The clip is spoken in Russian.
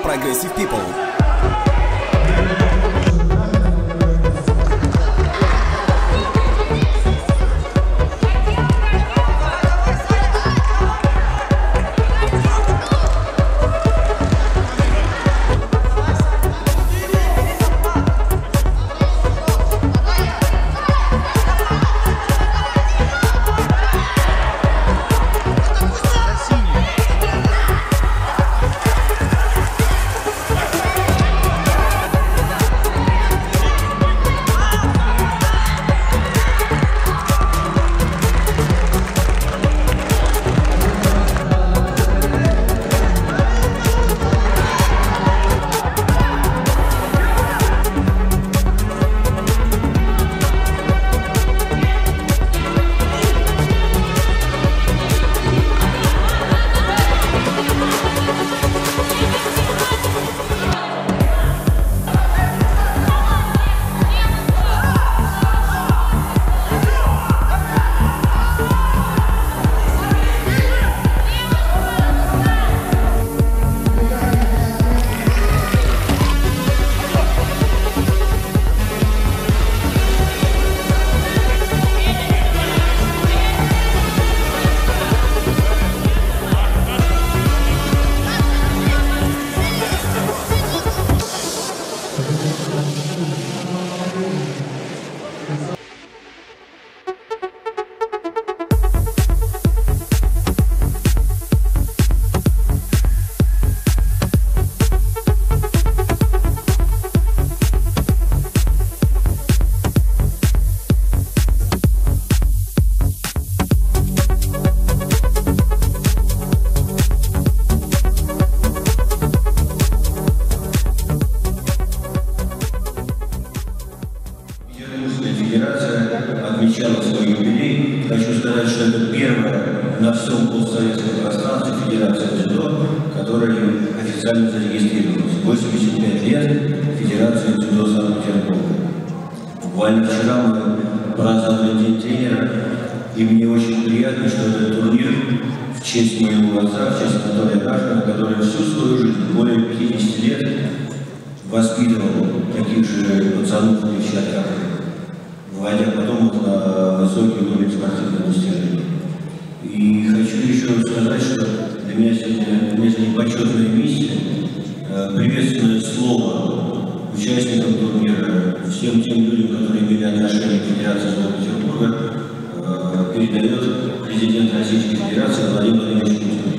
Progressive People. Отмечала свой юбилей. Хочу сказать, что это первая на всем постсоветском пространстве федерация дзюдо, которая официально зарегистрировалась. 85 лет Федерации дзюдо Санкт-Петербурга. Буквально вчера мы праздновали День тренера, и мне очень приятно, что этот турнир в честь моего отца, в честь Анатолия Рашкина, который всю свою жизнь, более 50 лет, воспитывал таких же пацанов и девчат, как вводя потом на высокий уровень спортивных достижений. И хочу еще сказать, что для меня сегодня почетная миссия, приветственное слово участникам турнира, всем тем людям, которые имели отношение к Федерации Санкт-Петербурга, передает президент Российской Федерации Владимир Владимирович Путин.